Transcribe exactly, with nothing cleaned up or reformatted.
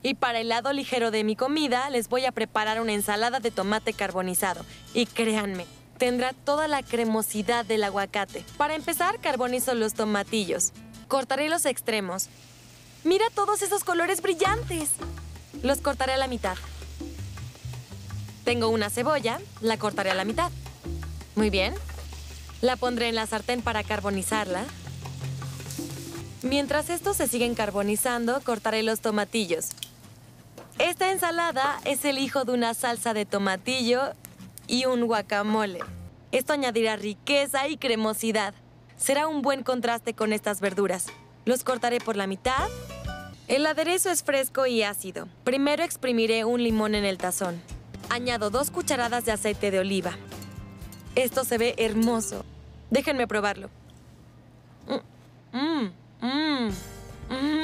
Y para el lado ligero de mi comida, les voy a preparar una ensalada de tomate carbonizado. Y créanme, tendrá toda la cremosidad del aguacate. Para empezar, carbonizo los tomatillos. Cortaré los extremos. ¡Mira todos esos colores brillantes! Los cortaré a la mitad. Tengo una cebolla, la cortaré a la mitad. Muy bien. La pondré en la sartén para carbonizarla. Mientras estos se siguen carbonizando, cortaré los tomatillos. Esta ensalada es el hijo de una salsa de tomatillo y un guacamole. Esto añadirá riqueza y cremosidad. Será un buen contraste con estas verduras. Los cortaré por la mitad. El aderezo es fresco y ácido. Primero exprimiré un limón en el tazón. Añado dos cucharadas de aceite de oliva. Esto se ve hermoso. Déjenme probarlo. Mmm, mmm, mmm.